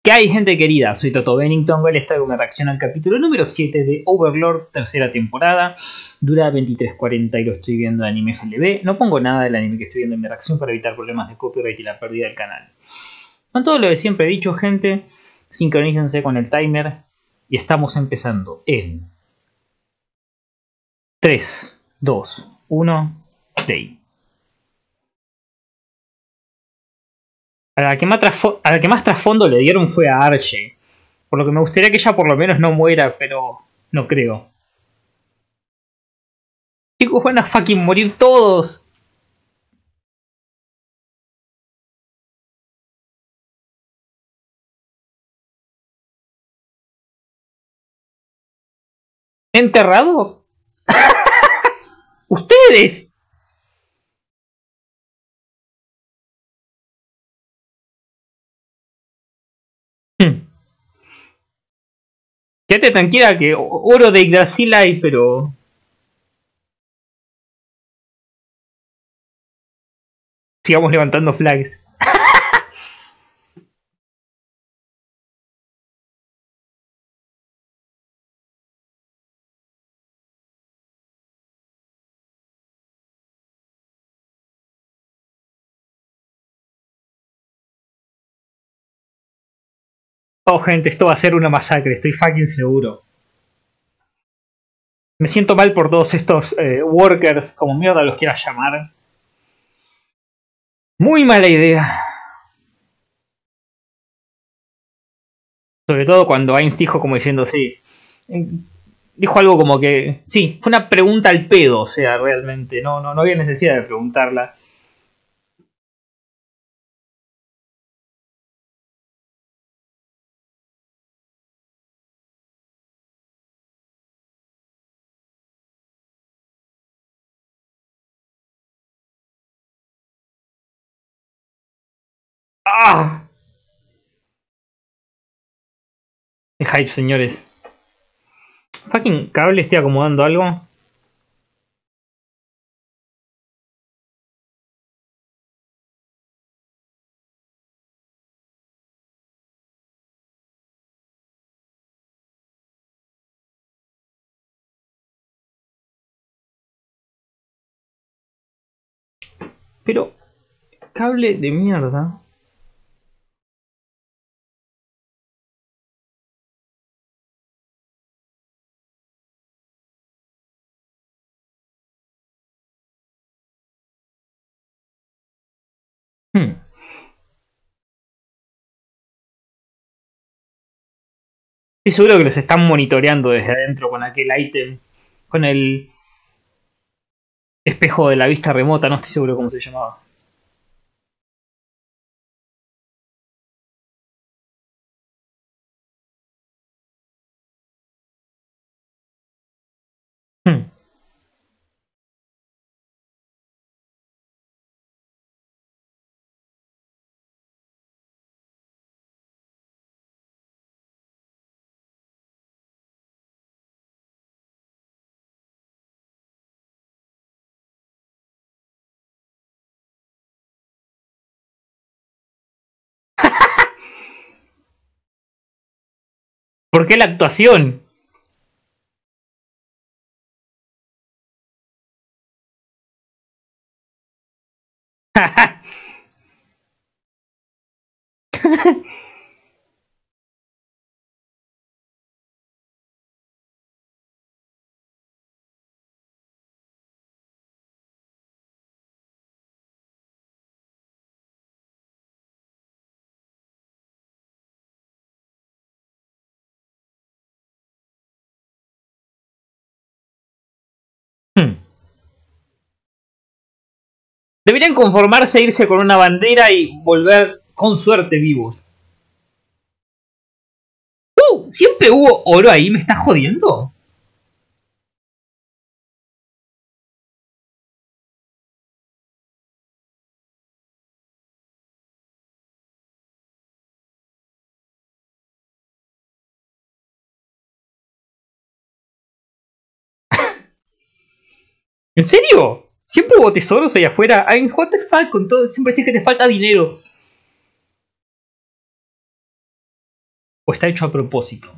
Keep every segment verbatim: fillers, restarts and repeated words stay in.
¿Qué hay, gente querida? Soy Toto Bennington, les traigo una reacción al capítulo número siete de Overlord, tercera temporada. Dura veintitrés cuarenta y lo estoy viendo en Anime F L V. No pongo nada del anime que estoy viendo en mi reacción para evitar problemas de copyright y la pérdida del canal. Con todo lo que siempre he dicho, gente, sincronícense con el timer y estamos empezando en tres, dos, uno, play. A la, que más a la que más trasfondo le dieron fue a Archie. Por lo que me gustaría que ella por lo menos no muera, pero no creo. Chicos, van a fucking morir todos. ¿Enterrado? ¡Ustedes! Quédate tranquila que oro de Yggdrasil hay, pero... sigamos levantando flags. Oh, gente, esto va a ser una masacre, estoy fucking seguro. Me siento mal por todos estos eh, workers, como mierda los quieras llamar. Muy mala idea. Sobre todo cuando Ainz dijo como diciendo, sí. Dijo algo como que... sí, fue una pregunta al pedo, o sea, realmente. No, no, no había necesidad de preguntarla. ¡Ah! De hype, señores. Fucking cable, estoy acomodando algo. Pero... cable de mierda. Hmm. Estoy seguro que los están monitoreando desde adentro con aquel ítem. Con el... espejo de la vista remota, no estoy seguro cómo se llamaba. Hmm. ¿Por qué la actuación? Deberían conformarse e irse con una bandera y volver con suerte vivos. ¡Uh! ¿Siempre hubo oro ahí? ¿Me estás jodiendo? ¿En serio? ¿Siempre hubo tesoros allá afuera? Ainz, what the fuck, con todo, siempre decís que te falta dinero. ¿O está hecho a propósito?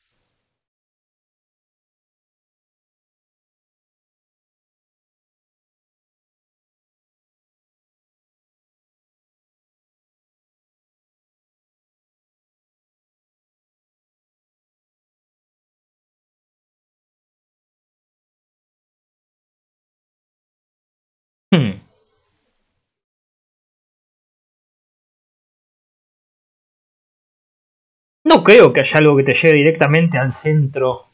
Hmm. No creo que haya algo que te lleve directamente al centro.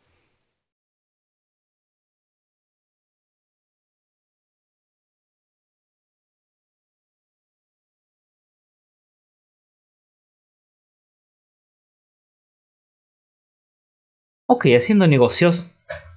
Ok, haciendo negocios.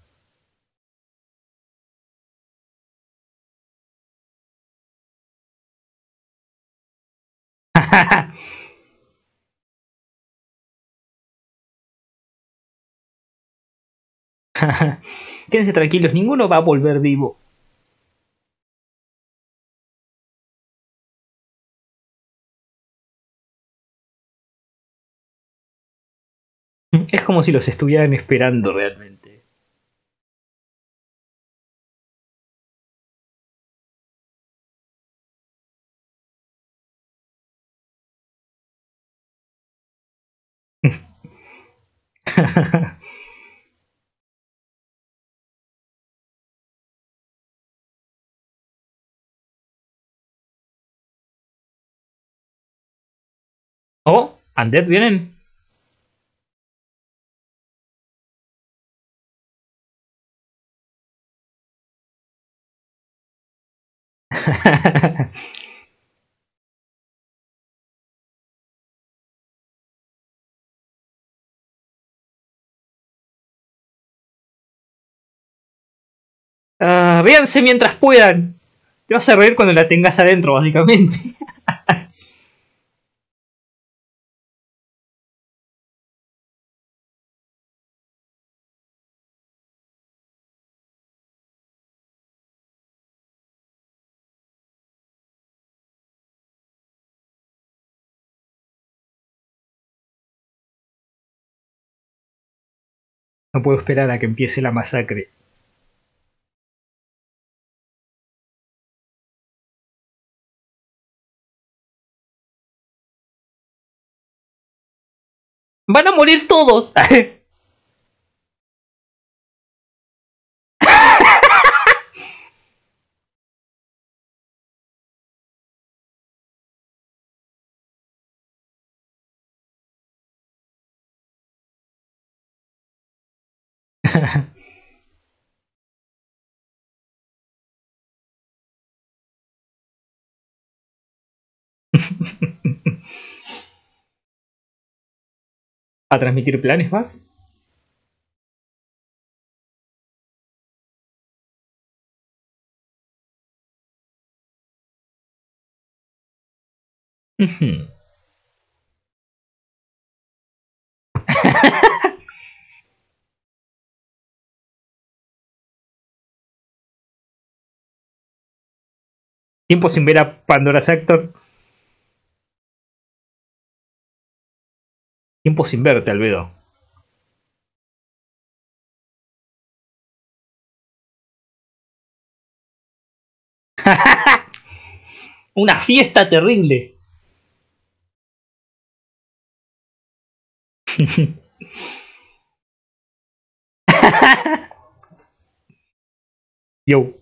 Quédense tranquilos, ninguno va a volver vivo. Es como si los estuvieran esperando realmente. Oh, ¿Undead vienen? Ah, véanse mientras puedan. Te vas a reír cuando la tengas adentro, básicamente. No puedo esperar a que empiece la masacre. ¡Van a morir todos! ¿A transmitir planes más? Ujú. Tiempo sin ver a Pandora Sector. Tiempo sin verte, Albedo. Una fiesta terrible. Yo.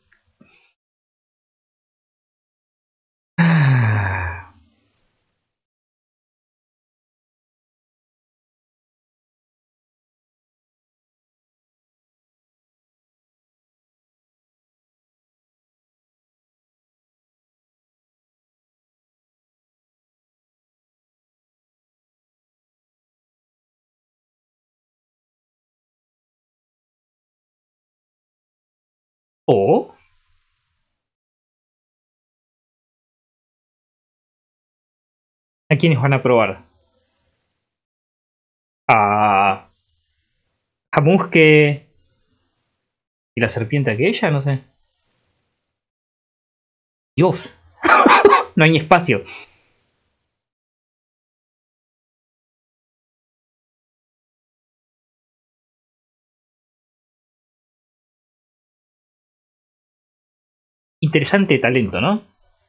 ¿O? ¿A quiénes van a probar? A. A Musque. ¿Y la serpiente aquella? No sé. Dios. No hay espacio. interesante talento, ¿no?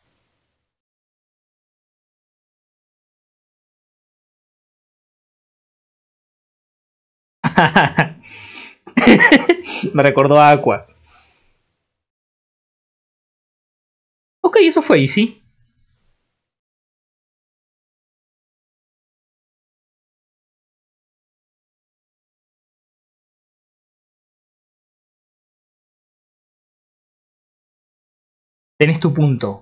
Me recordó a Aqua. Ok, eso fue easy. Tenés tu punto.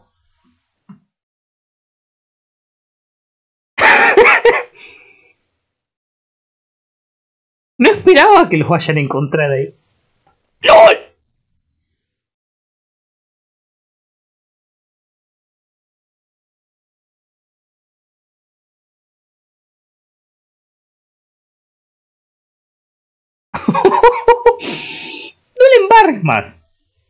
No esperaba que los vayan a encontrar ahí. ¡LOL! No le embarres más.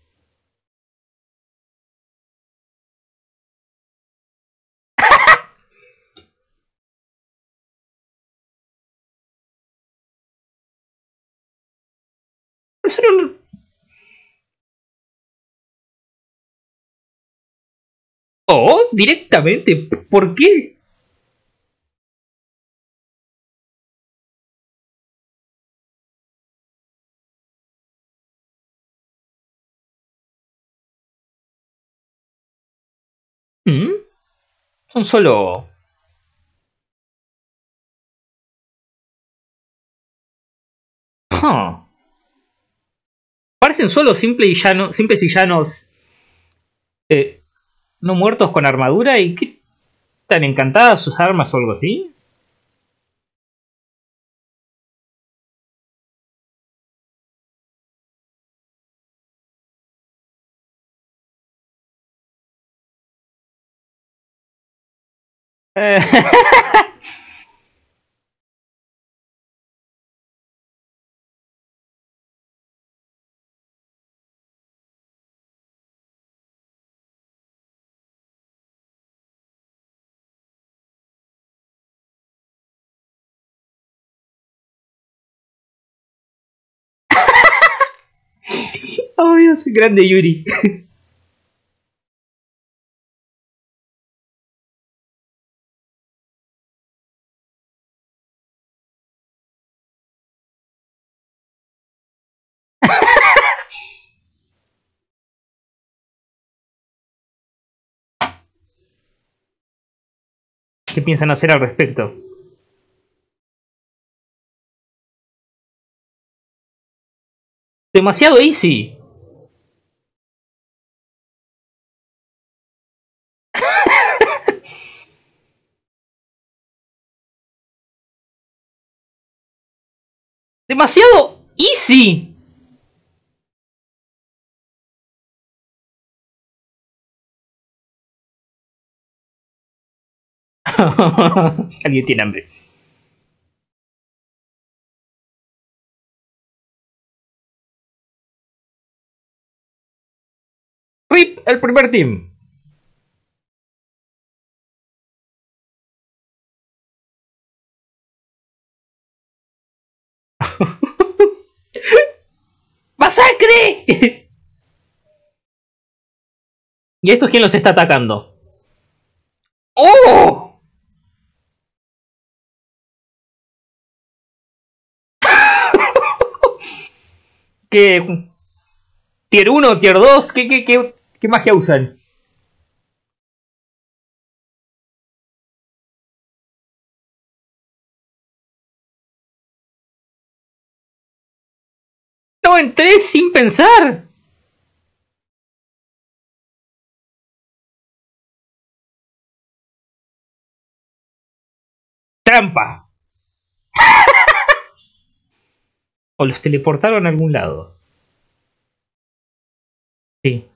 Eso no... Oh, directamente. ¿Por qué? ¿Mm? Son solo... Huh. Parecen solo simple y llano, simples y llanos eh, no muertos con armadura. ¿Y qué tan encantadas sus armas o algo así? Eh, oh Dios, grande Yuri. ¿Qué piensan hacer al respecto? Demasiado easy. Demasiado easy. Alguien tiene hambre. Rip el primer team. ¡Masacre! ¿Y esto es quién los está atacando? ¡Oh! ¿Qué? ¿Tier uno? ¿Tier dos? ¿Qué, qué, qué, qué magia usan? No entré sin pensar. Trampa. O los teleportaron a algún lado. Sí.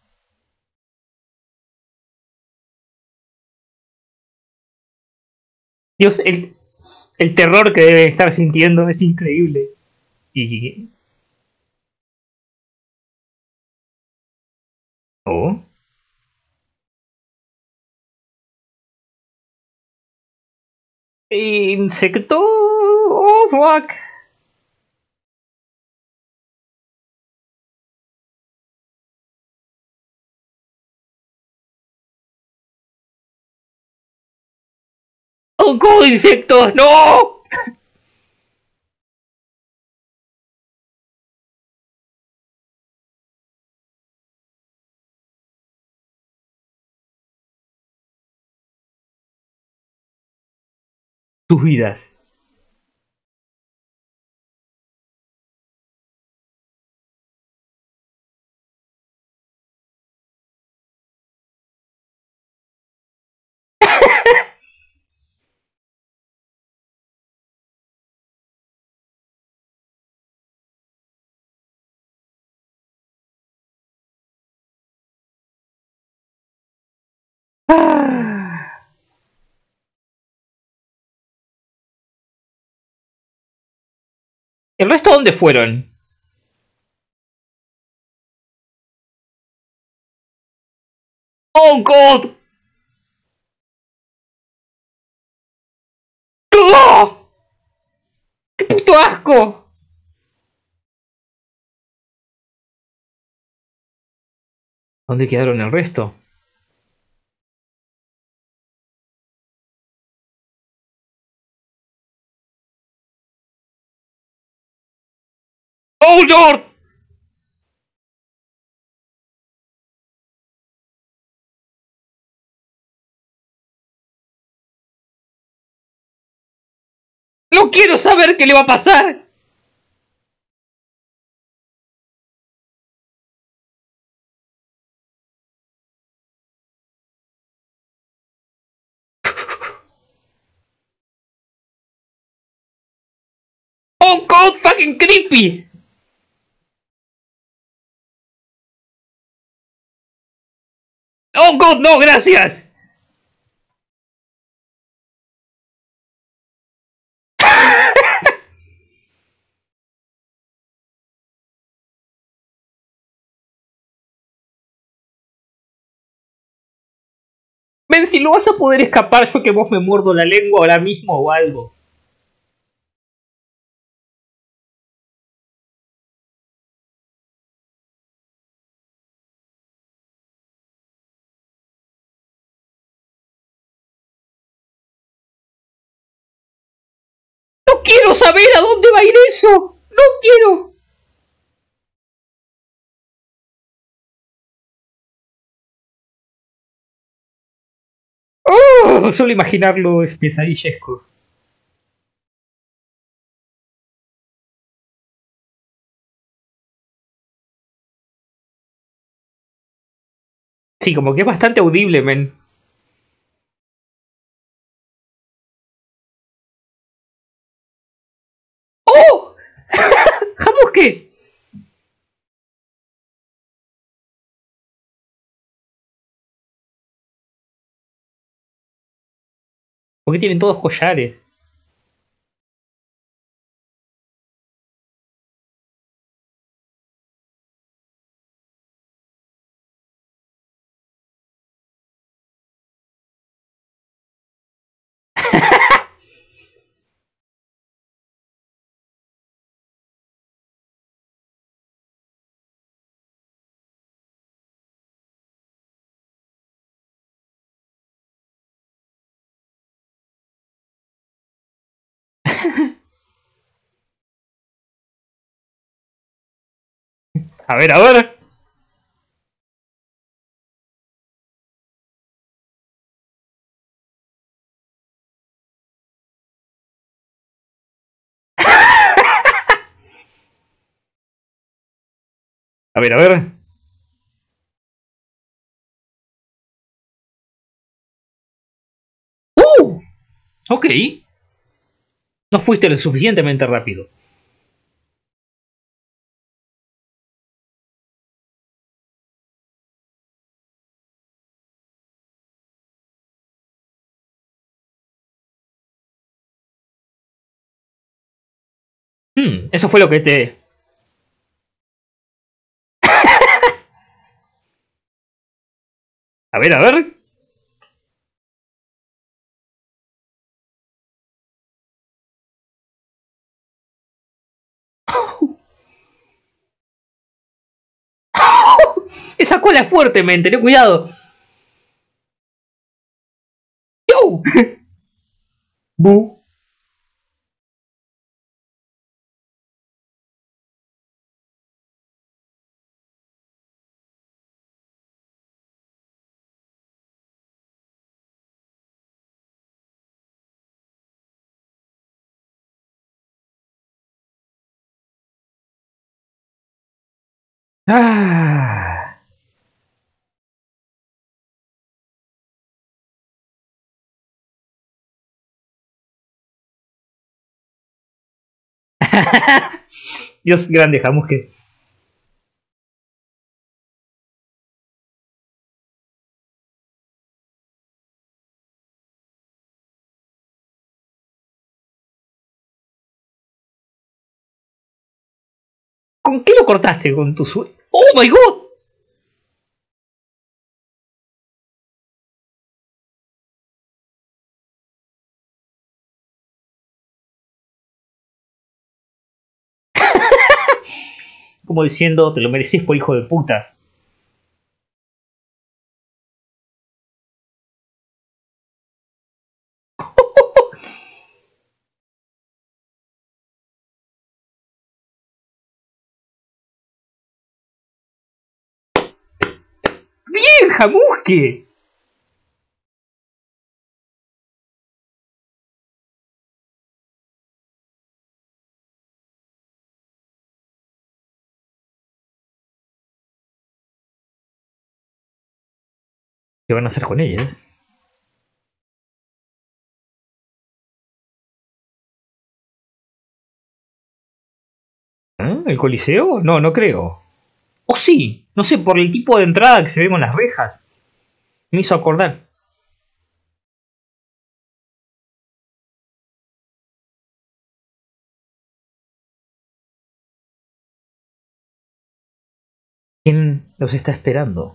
Dios, el, el terror que debe estar sintiendo es increíble. Y... Oh. Insecto. Oh, fuck. ¡Oh, God, insectos! ¡No! Tus vidas. ¿El resto dónde fueron? ¡Oh, God! ¡Oh! ¡Qué puto asco! ¿Dónde quedaron el resto? ¡Oh, Lord! ¡No quiero saber qué le va a pasar! ¡Oh, God, fucking creepy! ¡Oh, God, no, gracias! Ven, si no vas a poder escapar, yo que vos me muerdo la lengua ahora mismo o algo. ¡No quiero saber a dónde va a ir eso! ¡No quiero! ¡Oh! Solo imaginarlo es pesadillesco. Sí, como que es bastante audible, men. ¡Oh! ¿Jamos qué? ¿Por qué tienen todos collares? A ver, a ver. A ver, a ver. ¡Uh! Ok. No fuiste lo suficientemente rápido. Hmm, eso fue lo que te... A ver, a ver. Esa cola es fuerte, men, ten cuidado. ¡Yo! Bu. Ah. Dios grande, Jamusque. ¿Con qué lo cortaste? ¿Con tu su... ¡Oh my god! Como diciendo, te lo mereces por hijo de puta. ¡Bien, Jamusque! ¿Qué van a hacer con ellas? ¿Eh? ¿El Coliseo? No, no creo. ¡Oh sí! No sé, por el tipo de entrada que se ve con las rejas. Me hizo acordar. ¿Quién los está esperando?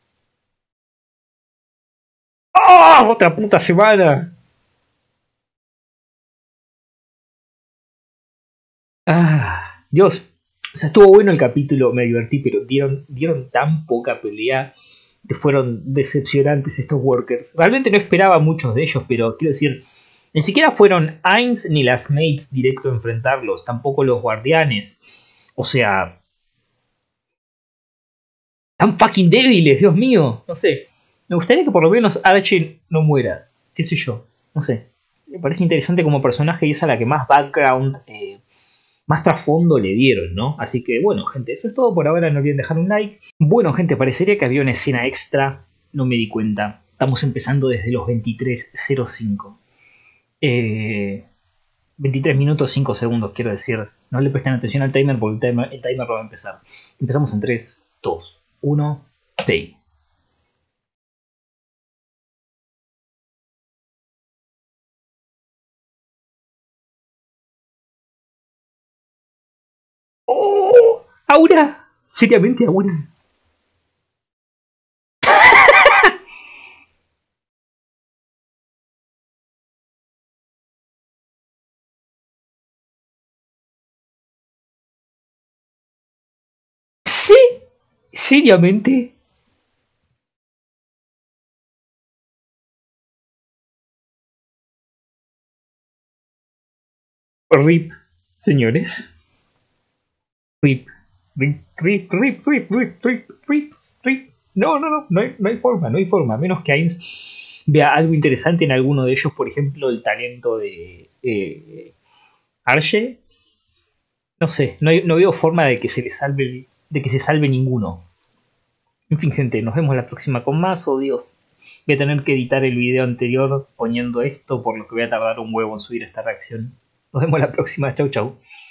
¡Oh! ¡Otra puta semana! Ah, Dios. O sea, estuvo bueno el capítulo, me divertí, pero dieron, dieron tan poca pelea que fueron decepcionantes estos workers. Realmente no esperaba muchos de ellos, pero quiero decir, ni siquiera fueron Ainz ni las mates directo a enfrentarlos, tampoco los guardianes. O sea, tan fucking débiles, Dios mío. No sé. Me gustaría que por lo menos Archie no muera. Qué sé yo. No sé. Me parece interesante como personaje y es a la que más background, eh, más trasfondo le dieron, ¿no? Así que bueno, gente, eso es todo por ahora. No olviden dejar un like. Bueno, gente, parecería que había una escena extra. No me di cuenta. Estamos empezando desde los veintitrés cero cinco. Eh, veintitrés minutos cinco segundos, quiero decir. No le presten atención al timer porque el timer, el timer lo va a empezar. Empezamos en tres, dos, uno, play. ¡Oh! ¡Aura! Seriamente, Aura. ¿Sí? ¿Seriamente? R I P, señores. R I P. R I P, R I P, R I P, R I P, R I P, R I P, R I P. No, no, no, no hay, no hay forma, no hay forma. A menos que Ainz vea algo interesante en alguno de ellos, por ejemplo, el talento de eh, Archie. No sé, no, hay, no veo forma de que se le salve, de que se salve ninguno. En fin, gente, nos vemos la próxima con más. Oh, Dios. Voy a tener que editar el video anterior poniendo esto, por lo que voy a tardar un huevo en subir esta reacción. Nos vemos la próxima. Chau, chau.